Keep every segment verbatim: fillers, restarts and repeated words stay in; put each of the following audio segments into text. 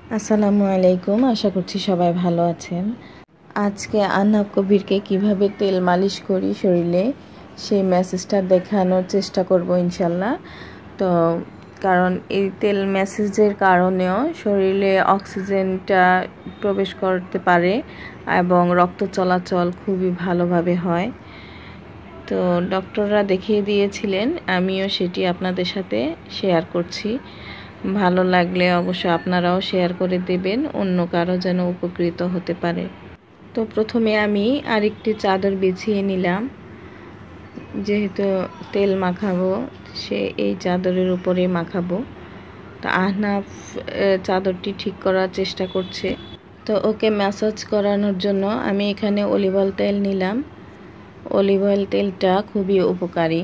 আসসালামু আলাইকুম, আশা করছি সবাই ভালো আছেন। আজকে আহনাব কবিরকে কিভাবে তেল মালিশ করি শরীরে সেই মেসেজটা দেখানোর চেষ্টা করব ইনশাল্লাহ। তো কারণ এই তেল ম্যাসেজের কারণেও শরীরে অক্সিজেনটা প্রবেশ করতে পারে এবং রক্ত চলাচল খুবই ভালোভাবে হয়। তো ডক্টররা দেখিয়ে দিয়েছিলেন, আমিও সেটি আপনাদের সাথে শেয়ার করছি। ভালো লাগলে অবশ্যই আপনারাও শেয়ার করে দেবেন, অন্য কারো যেন উপকৃত হতে পারে। তো প্রথমে আমি আরেকটি চাদর বিছিয়ে নিলাম, যেহেতু তেল মাখাবো সে এই চাদরের উপরে মাখাবো। তো আহনাফ চাদরটি ঠিক করার চেষ্টা করছে। তো ওকে ম্যাসাজ করানোর জন্য আমি এখানে অলিভ অয়েল তেল নিলাম। অলিভ অয়েল তেলটা খুবই উপকারী,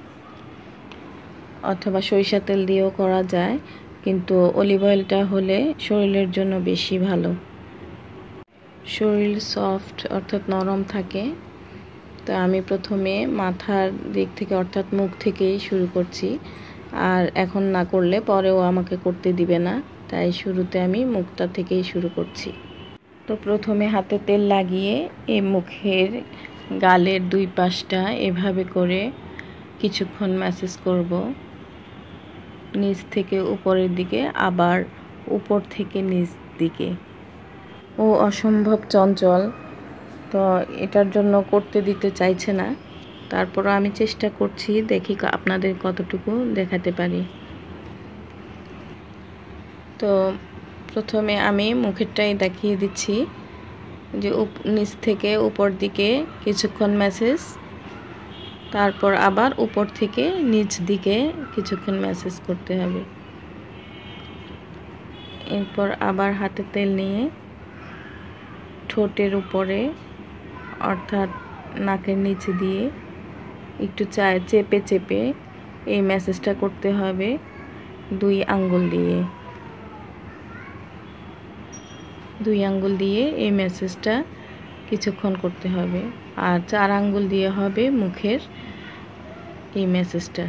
অথবা সরিষা তেল দিয়েও করা যায়, কিন্তু অলিভ অয়েলটা হলে শরীরের জন্য বেশি ভালো। শরীর সফট অর্থাৎ নরম থাকে। তো আমি প্রথমে মাথার দিক থেকে অর্থাৎ মুখ থেকেই শুরু করছি, আর এখন না করলে পরেও আমাকে করতে দিবে না, তাই শুরুতে আমি মুখটা থেকেই শুরু করছি। তো প্রথমে হাতে তেল লাগিয়ে এই মুখের গালের দুই পাশটা এভাবে করে কিছুক্ষণ ম্যাসেজ করব, নিচ থেকে উপরের দিকে আবার উপর থেকে নিচ দিকে। ও অসম্ভব চঞ্চল, তো এটার জন্য করতে দিতে চাইছে না। তারপরও আমি চেষ্টা করছি, দেখি আপনাদের কতটুকু দেখাতে পারি। তো প্রথমে আমি মুখেরটাই দেখিয়ে দিচ্ছি, যে নিচ থেকে উপর দিকে কিছুক্ষণ ম্যাসেজ, তারপর আবার উপর থেকে নিচ দিকে কিছুক্ষণ ম্যাসেজ করতে হবে। এরপর আবার হাতে তেল নিয়ে ঠোঁটের উপরে অর্থাৎ নাকের নিচে দিয়ে একটু চায় চেপে চেপে এই ম্যাসেজটা করতে হবে দুই আঙ্গুল দিয়ে। দুই আঙ্গুল দিয়ে এই ম্যাসেজটা কিছুক্ষণ করতে হবে, আর চার আঙ্গুল দিয়ে হবে মুখের এই ম্যাসেজটা।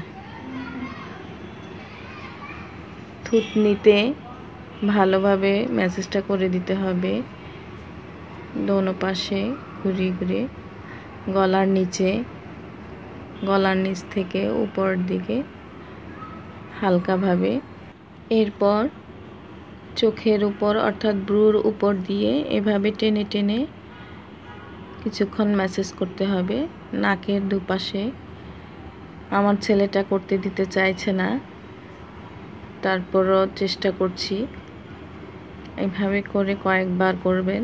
থুতনিতে ভালোভাবে ম্যাসেজটা করে দিতে হবে, দোনো পাশে ঘুরিয়ে ঘুরিয়ে, গলার নিচে, গলার নিচ থেকে উপর দিকে হালকাভাবে। এরপর চোখের উপর অর্থাৎ ব্রুর উপর দিয়ে এভাবে টেনে টেনে কিছুক্ষণ ম্যাসেজ করতে হবে নাকের দুপাশে। আমার ছেলেটা করতে দিতে চাইছে না, তারপরও চেষ্টা করছি। এভাবে করে কয়েকবার করবেন,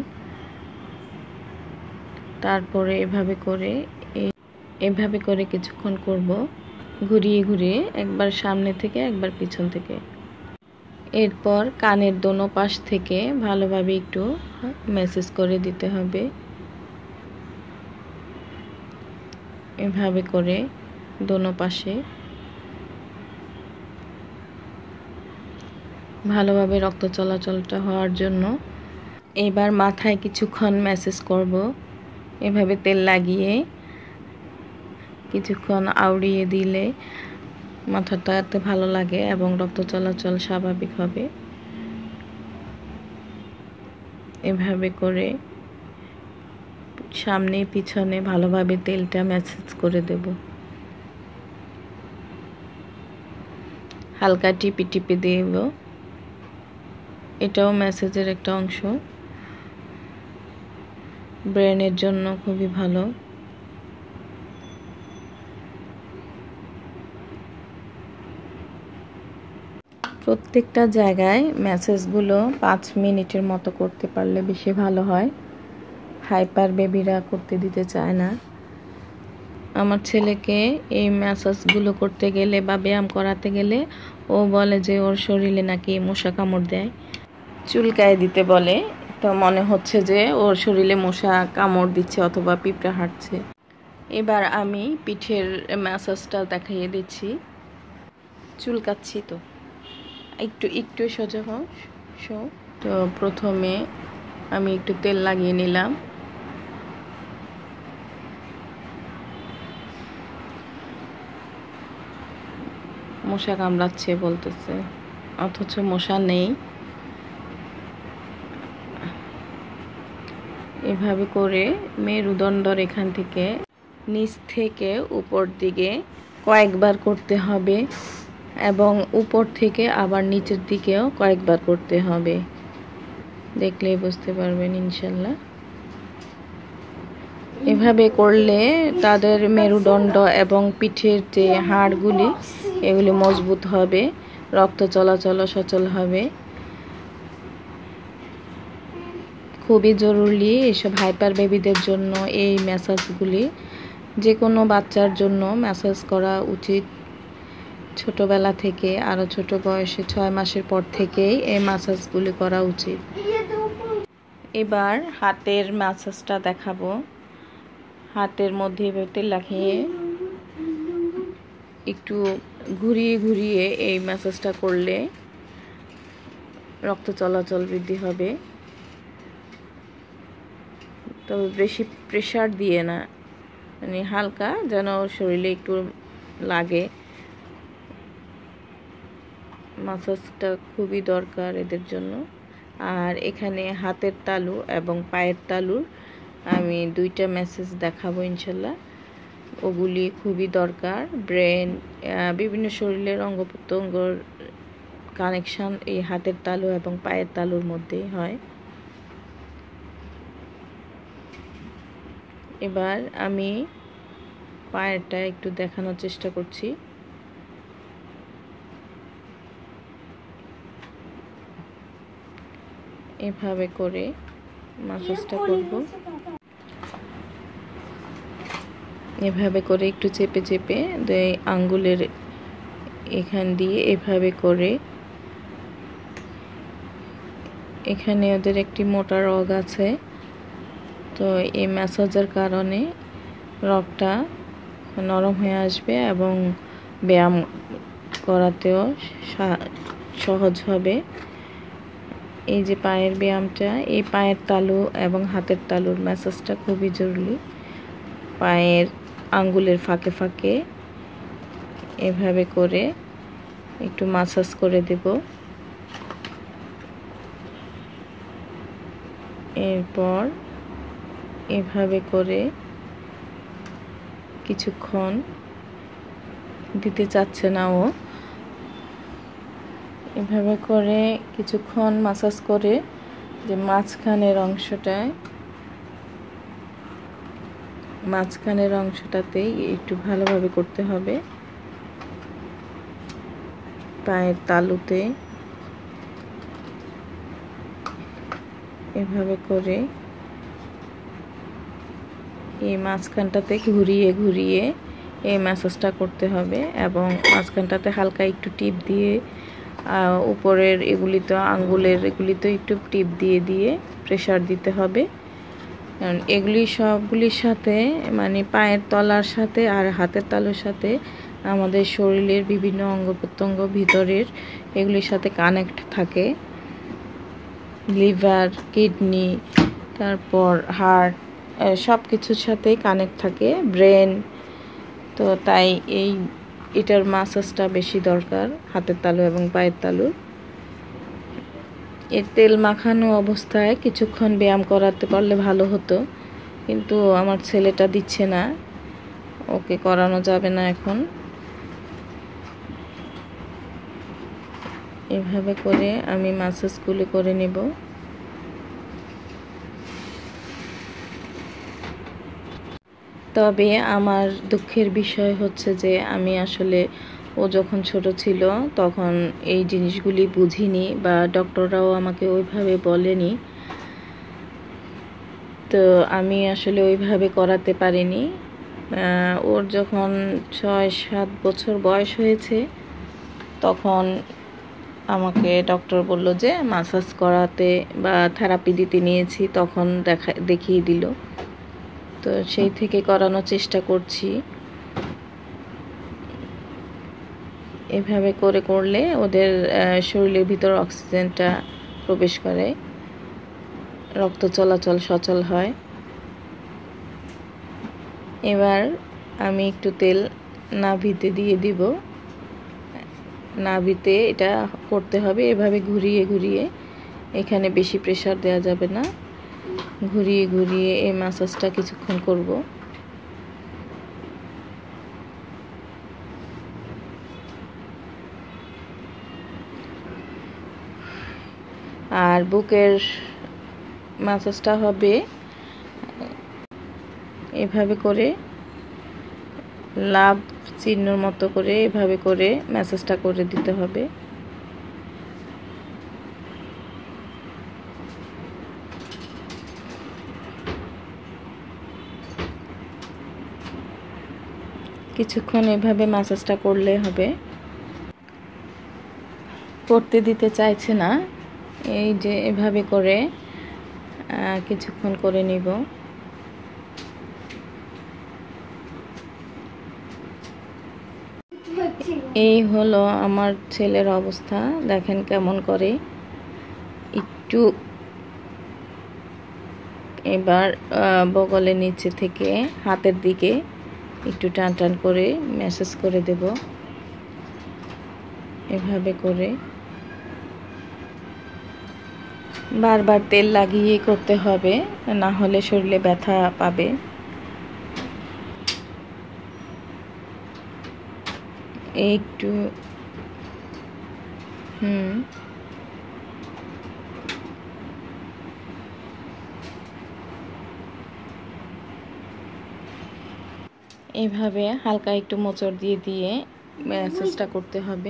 তারপরে এভাবে করে এভাবে করে কিছুক্ষণ করব, ঘুরিয়ে ঘুরিয়ে, একবার সামনে থেকে একবার পিছন থেকে। এরপর কানের দোনো পাশ থেকে ভালোভাবে একটু ম্যাসেজ করে দিতে হবে, এভাবে করে দোনো পাশে ভালোভাবে রক্ত চলাচলটা হওয়ার জন্য। এবার মাথায় কিছুক্ষণ ম্যাসেজ করব, এভাবে তেল লাগিয়ে কিছুক্ষণ আউড়িয়ে দিলে মাথাটাতে ভালো লাগে এবং রক্ত চলাচল স্বাভাবিক হবে। এভাবে করে সামনে পিছনে ভালোভাবে তেলটা ম্যাসেজ করে দেব। হালকা টিপে টিপে দেব, এটাও ম্যাসেজের একটা অংশ, ব্রেনের জন্য খুবই ভালো। প্রত্যেকটা জায়গায় ম্যাসেজগুলো পাঁচ মিনিটের মতো করতে পারলে বেশি ভালো হয়। হাইপার বেবিরা করতে দিতে চায় না। আমার ছেলেকে এই ম্যাসাজগুলো করতে গেলে বা ব্যায়াম করাতে গেলে ও বলে যে ওর শরীরে নাকি মশা কামড় দেয়, চুলকায় দিতে বলে। তো মনে হচ্ছে যে ওর শরীরে মশা কামড় দিচ্ছে অথবা পিঁপড়া হাঁটছে। এবার আমি পিঠের ম্যাসাজটা দেখিয়ে দিচ্ছি। চুলকাচ্ছি তো, একটু একটু সোজা হও। তো প্রথমে আমি একটু তেল লাগিয়ে নিলাম, মশা কামড়াচ্ছে বলতেছে, অথচ মশা নেই। এভাবে করে মেরুদণ্ডর এখান থেকে নিচ থেকে উপর দিকে কয়েকবার করতে হবে এবং উপর থেকে আবার নিচের দিকেও কয়েকবার করতে হবে। দেখলেই বুঝতে পারবেন ইনশাল্লাহ। এভাবে করলে তাদের মেরুদণ্ড এবং পিঠের যে হাড়গুলি এগুলি মজবুত হবে, রক্ত চলাচল সচল হবে। খুবই জরুরি এসব হাইপার বেবিদের জন্য এই ম্যাসাজগুলি। যে কোনো বাচ্চার জন্য ম্যাসাজ করা উচিত ছোটবেলা থেকে, আরও ছোট বয়সে ছয় মাসের পর থেকেই এই ম্যাসাজগুলি করা উচিত। এবার হাতের ম্যাসাজটা দেখাবো। হাতের মধ্যে এভাবে তেল লাগিয়ে একটু ঘুরিয়ে ঘুরিয়ে এই ম্যাসাজটা করলে রক্ত চলাচল বৃদ্ধি হবে। তবে বেশি প্রেশার দিয়ে না, মানে হালকা যেন শরীরে একটু লাগে। ম্যাসাজটা খুবই দরকার এদের জন্য। আর এখানে হাতের তালু এবং পায়ের তালুর আমি দুইটা ম্যাসেজ দেখাবো ইনশাল্লাহ। ওগুলি খুবই দরকার। ব্রেন, বিভিন্ন শরীরের অঙ্গ প্রত্যঙ্গর কানেকশন এই হাতের তালু এবং পায়ের তালুর মধ্যেই হয়। এবার আমি পায়েরটা একটু দেখানোর চেষ্টা করছি। এভাবে করে ম্যাসাজটা করব। এভাবে করে একটু চেপে চেপে দুই আঙ্গুলের এখান দিয়ে এভাবে করে, এখানে ওদের একটি মোটা রগ আছে, তো এই ম্যাসাজের কারণে রগটা নরম হয়ে আসবে এবং ব্যায়াম করাতেও সহজ হবে। এই যে পায়ের ব্যায়ামটা, এই পায়ের তালু এবং হাতের তালুর ম্যাসাজটা খুবই জরুরি। পায়ের আঙ্গুলের ফাঁকে ফাঁকে এভাবে করে একটু ম্যাসাজ করে দেব। এরপর এভাবে করে কিছুক্ষণ, দিতে চাচ্ছে না ও, এভাবে করে কিছুক্ষণ ম্যাসাজ করে যে মাঝখানের অংশটায় মাঝখানের অংশটাতেই একটু ভালোভাবে করতে হবে। পায়ের তালুতে এভাবে করে এই মাঝখানটাতে ঘুরিয়ে ঘুরিয়ে এই ম্যাসাজটা করতে হবে এবং মাঝখানটাতে হালকা একটু টিপ দিয়ে উপরের এগুলিতে আঙ্গুলের এগুলিতে একটু টিপ দিয়ে দিয়ে প্রেসার দিতে হবে। কারণ এগুলি সবগুলির সাথে, মানে পায়ের তলার সাথে আর হাতের তালুর সাথে আমাদের শরীরের বিভিন্ন অঙ্গ প্রত্যঙ্গ ভিতরের এগুলির সাথে কানেক্ট থাকে। লিভার, কিডনি, তারপর হার্ট, সব কিছুর সাথে কানেক্ট থাকে, ব্রেন। তো তাই এই এটার ম্যাসাজটা বেশি দরকার, হাতের তালু এবং পায়ের তালু। এর তেল মাখানো অবস্থায় কিছুক্ষণ ব্যায়াম করাতে পারলে ভালো হতো, কিন্তু আমার ছেলেটা দিচ্ছে না, ওকে করানো যাবে না এখন। এভাবে করে আমি ম্যাসাজগুলো করে নেব। তবে আমার দুঃখের বিষয় হচ্ছে যে আমি আসলে ও যখন ছোট ছিল তখন এই জিনিসগুলি বুঝিনি, বা ডক্টররাও আমাকে ওইভাবে বলেনি, তো আমি আসলে ওইভাবে করাতে পারিনি। ওর যখন ছয় সাত বছর বয়স হয়েছে তখন আমাকে ডক্টর বলল যে ম্যাসাজ করাতে বা থেরাপি দিতে নিয়েছি, তখন দেখা দেখিয়ে দিল। তো সেই থেকে করানোর চেষ্টা করছি। এভাবে করে করলে ওদের শরীরের ভিতর অক্সিজেনটা প্রবেশ করে, রক্ত চলাচল সচল হয়। এবার আমি একটু তেল নাভিতে দিয়ে দিব। নাভিতে এটা করতে হবে, এভাবে ঘুরিয়ে ঘুরিয়ে, এখানে বেশি প্রেসার দেওয়া যাবে না। ঘুরিয়ে ঘুরিয়ে এই ম্যাসাজটা কিছুক্ষণ করব। আর বুকের ম্যাসাজটা হবে এভাবে করে, লাভ চিহ্নর মতো করে এভাবে করে ম্যাসাজটা করে দিতে হবে। কিছুক্ষণ এভাবে ম্যাসাজটা করলে হবে। করতে দিতে চাইছে না, এই যে এভাবে করে কিছুক্ষণ করে নিব। এই হলো আমার ছেলের অবস্থা, দেখেন কেমন করে। একটু এবার বগলের নিচে থেকে হাতের দিকে একটু টান টান করে ম্যাসাজ করে দেব, এভাবে করে বারবার তেল লাগিয়ে করতে হবে, না হলে শরীরে ব্যথা পাবে। একটু হুম এইভাবে হালকা একটু মোচড় দিয়ে দিয়ে ম্যাসাজটা করতে হবে।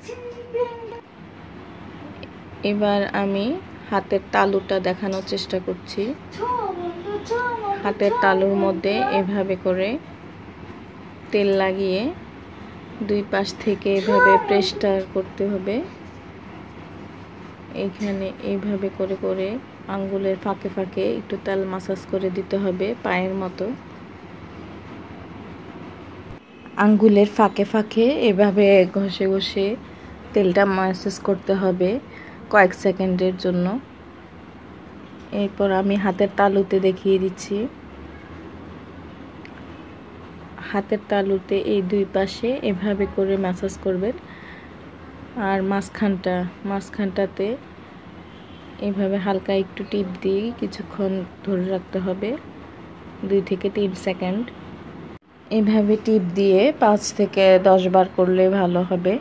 এবার আমি হাতের তালুটা দেখানোর চেষ্টা করছি। হাতের তালুর মধ্যে এভাবে করে তেল লাগিয়ে দুই পাশ থেকে এভাবে প্রেসটা করতে হবে। এখানে এইভাবে করে করে আঙ্গুলের ফাঁকে ফাঁকে একটু তেল মাসাজ করে দিতে হবে, পায়ের মতো। আঙ্গুলের ফাঁকে ফাঁকে এভাবে ঘষে ঘষে তেলটা মাসাজ করতে হবে কয়েক সেকেন্ডের জন্য। এরপর আমি হাতের তালুতে দেখিয়ে দিচ্ছি। হাতের তালুতে এই দুই পাশে এভাবে করে ম্যাসাজ করবেন, আর মাঝখানটা মাঝখানটাতে এইভাবে হালকা একটু টিপ দিয়ে কিছুক্ষণ ধরে রাখতে হবে, দুই থেকে তিন সেকেন্ড। এইভাবে টিপ দিয়ে পাঁচ থেকে দশ বার করলে ভালো হবে।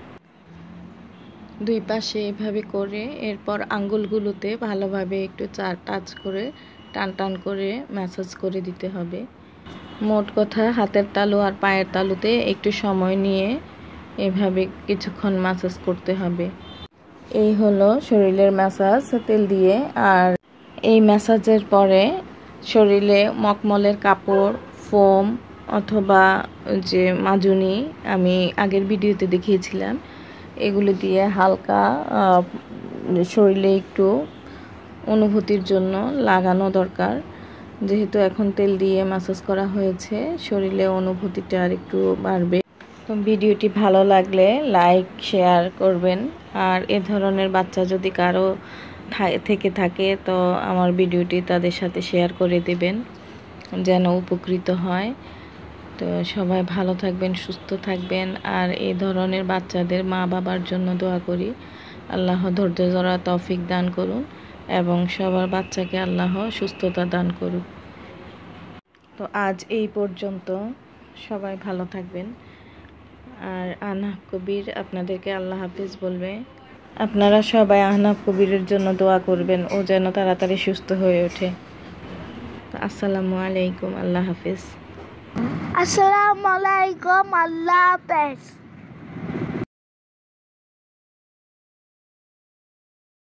দুই পাশে এভাবে করে এরপর আঙ্গুলগুলোতে ভালোভাবে একটু চা টাচ করে টান টান করে ম্যাসাজ করে দিতে হবে। মোট কথা হাতের তালু আর পায়ের তালুতে একটু সময় নিয়ে এভাবে কিছুক্ষণ ম্যাসাজ করতে হবে। এই হলো শরীরের ম্যাসাজ তেল দিয়ে। আর এই ম্যাসাজের পরে শরীরে মখমলের কাপড়, ফোম অথবা যে মাজুনি আমি আগের ভিডিওতে দেখিয়েছিলাম, এগুলো দিয়ে হালকা শরীরে একটু অনুভূতির জন্য লাগানো দরকার। যেহেতু এখন তেল দিয়ে ম্যাসাজ করা হয়েছে, শরীরে অনুভূতিটা আর একটু বাড়বে। তো ভিডিওটি ভালো লাগলে লাইক শেয়ার করবেন। আর এ ধরনের বাচ্চা যদি কারো থেকে থাকে তো আমার ভিডিওটি তাদের সাথে শেয়ার করে দেবেন, যেন উপকৃত হয়। তো সবাই ভালো থাকবেন, সুস্থ থাকবেন। আর এই ধরনের বাচ্চাদের মা বাবার জন্য দোয়া করি, আল্লাহ ধৈর্য ধরা তৌফিক দান করুন এবং সবার বাচ্চাকে আল্লাহ সুস্থতা দান করুন। তো আজ এই পর্যন্ত, সবাই ভালো থাকবেন। আর আহনাফ কবির আপনাদেরকে আল্লাহ হাফিজ বলবে। আপনারা সবাই আহনাফ কবিরের জন্য দোয়া করবেন, ও যেন তাড়াতাড়ি সুস্থ হয়ে ওঠে। আসসালামু আলাইকুম, আল্লাহ হাফিজ। আসসালামু আলাইকুম, আল্লাহ হাফেজ।